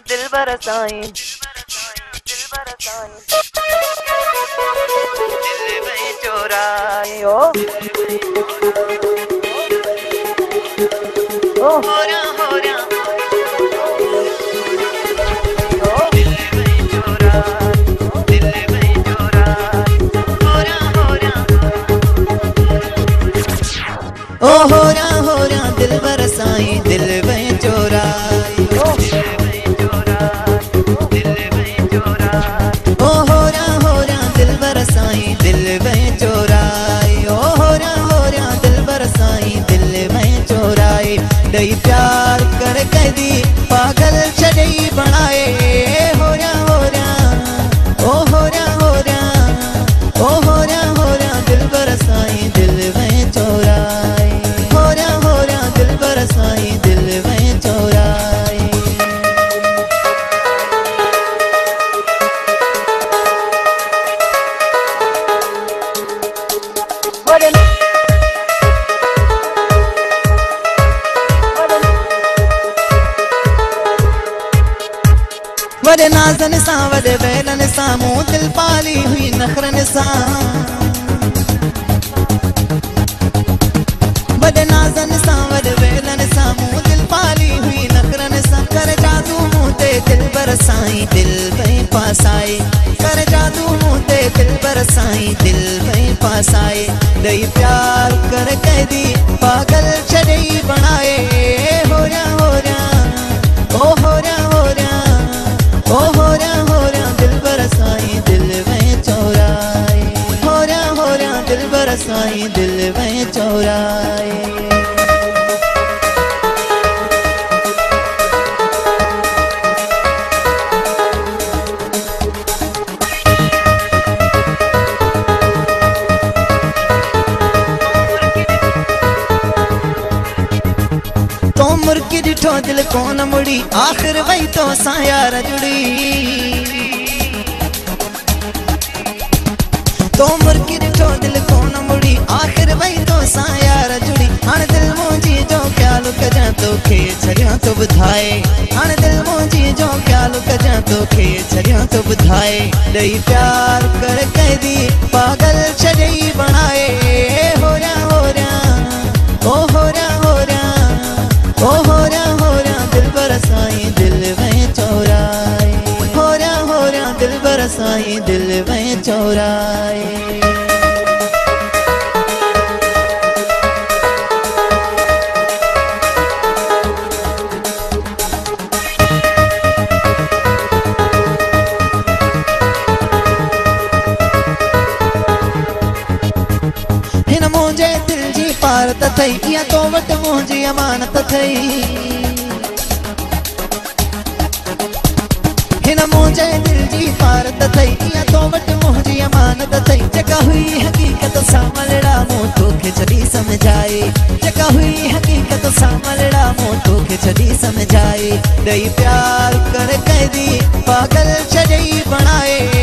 दिल बरसाई दिल में चोराए ओ हो रहा हो रहा दिल बरसाई दिल में चोराई ओ हो रहा दिल बरसाई दिल में चोराई ओ हो रहा दिल बरसाई दिल में चोराई दई प्यार कर कदी पागल छड़ई बनाए हो रहा ओ हो रहा ओ हो रहा दिल बरसाई दिल में चोराई हो रहा दिल बरसाई दिल में चोराई वडे नाज़न सा वडे बैलन सा मुँह दिल पाली हुई नखरन सा वडे नाज़न सा वडे बैलन सा मुँह दिल पाली हुई नखरन सा कर जादू मुँह ते दिल बरसाई दिल में पासाई कर जादू मुँह ते दिल बरसाई दिल में पासाई दई प्यार कर कदी पागल छड़ई बनाए हो रहा ओ हो रहा ओ हो रहा दिल बरसाई दिल में चोराई हो रहा दिल बरसाई दिल में चोराई तो मुर्की डिठो दिल कौन मुड़ी आखिर वही तो सा यार जुड़ी तो मुर्की डिठो दिल कौन मुड़ी आखिर वही तो सा यार जुड़ी हण दिल मुंजी जो क्या लुक जा तो खे छड़िया तो बुधाए हण दिल मुंजी जो क्या लुक जा तो खे छड़िया तो बुधाए दई प्यार कर कदी पागल छड़ई बनाए हो रहा ओ हो रहा ओ हो रहा दिल बरसाई दिल में चोराई हो रहा दिल बरसाई दिल में चोराई हिन मुझे दिल जी पारत थई या तो वट मुझी अमानत थई हिन मुझे दिल जी पारत थई या तो वट मुझी अमानत थई जका हुई हकीकत सामलड़ा मुँह तोखे छड़ी समझाए जका हुई हकीकत सामलड़ा मुँह तोखे छड़ी समझाए दई प्यार कर कदी पागल छड़ई बनाए